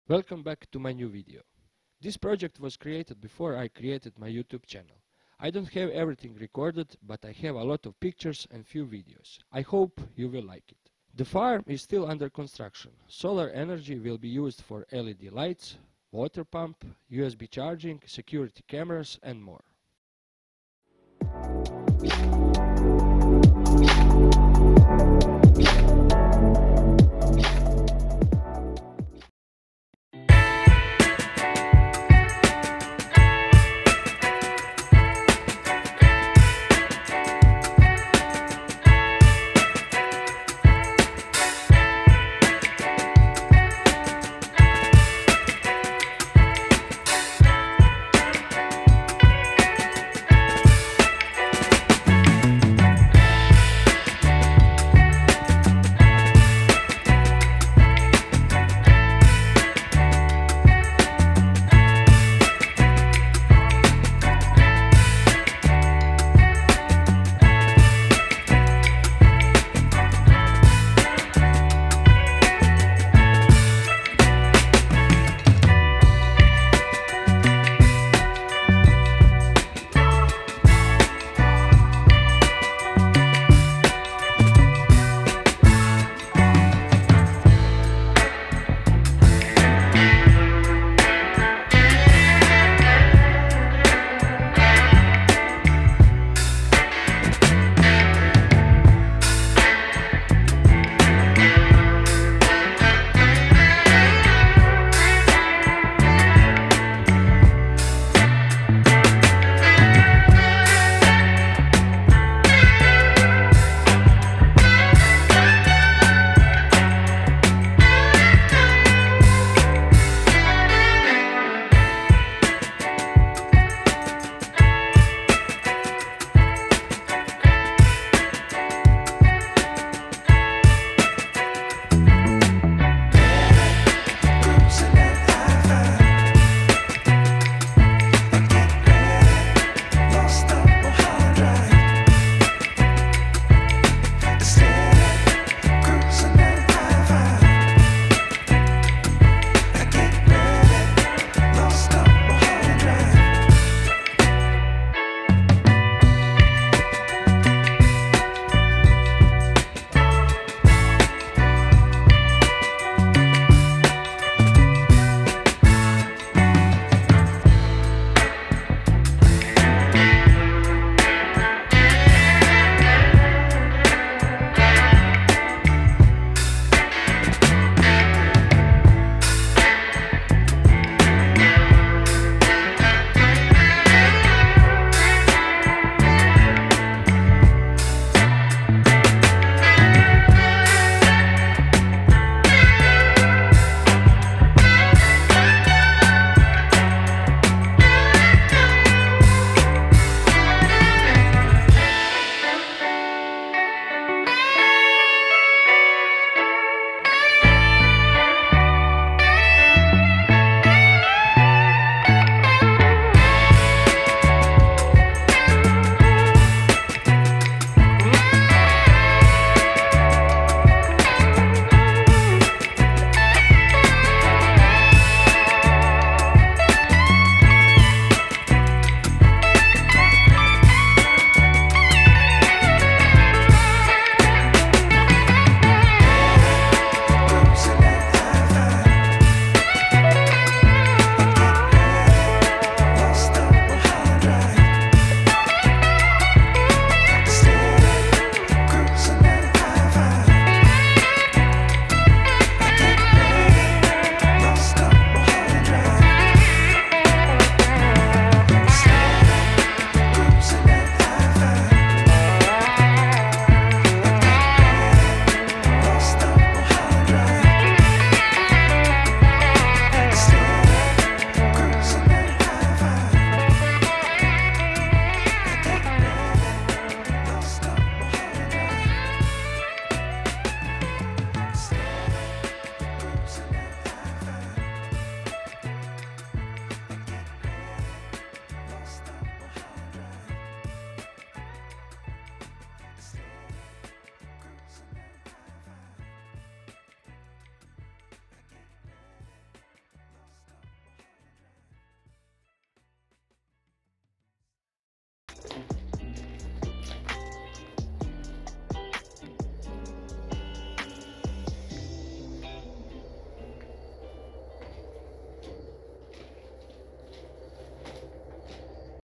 Welcome back to my new video. This project was created before I created my YouTube channel. I don't have everything recorded, but I have a lot of pictures and few videos. I hope you will like it. The farm is still under construction. Solar energy will be used for LED lights, water pump, USB charging, security cameras and more.